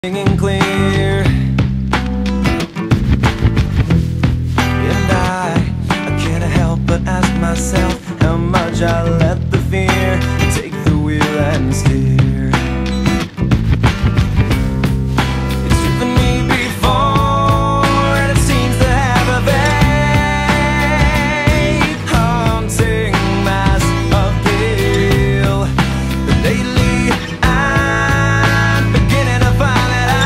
And clear, and I can't help but ask myself how much I let the fear take the wheel and steer. It's driven me before, and it seems to have a vague, haunting mass appeal. But lately I'm beginning to find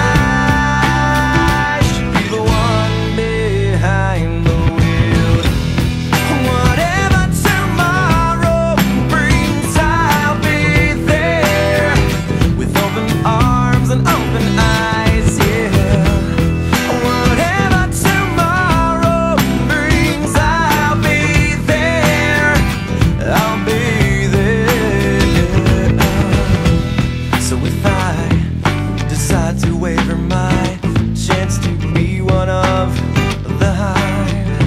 to waver my chance to be one of the hive.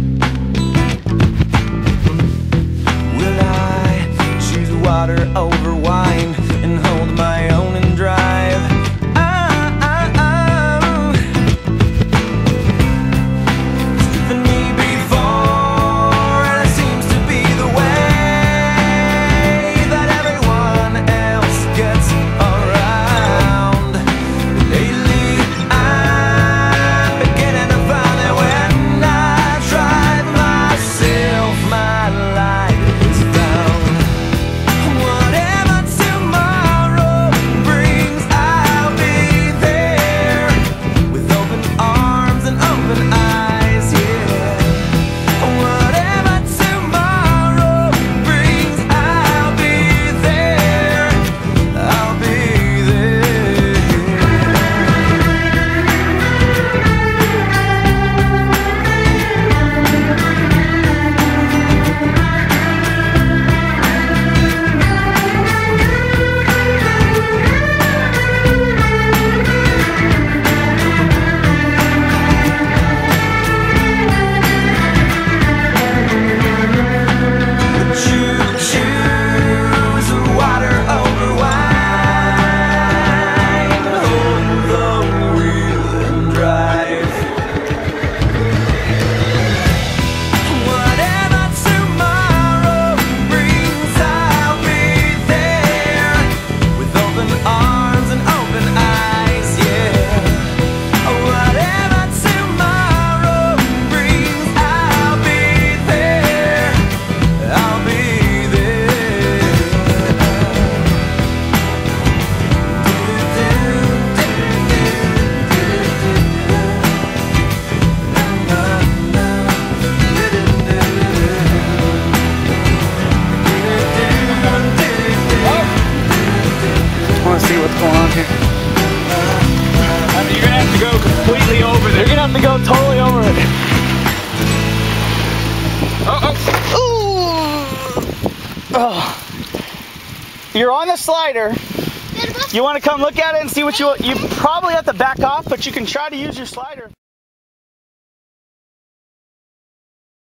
Will I choose water over wine and hold my own and drive? It's driven me before, and it seems to be the way that everyone else gets around. Lately, I'm beginning to find that when I drive myself, my life is found. Whatever tomorrow brings, I'll be there with open arms and open eyes, yeah. Whatever tomorrow brings, I'll be there. I'll be there. Choose water over wine, hold the wheel and drive. Whatever tomorrow brings, I'll be there with open arms and open eyes, yeah. Whatever tomorrow brings, I'll be there. I'll be I want to see what's going on here. I mean, you're gonna have to go completely over there. You're gonna have to go totally over it. Oh. You're on the slider. You want to come look at it and see what you probably have to back off, but you can try to use your slider.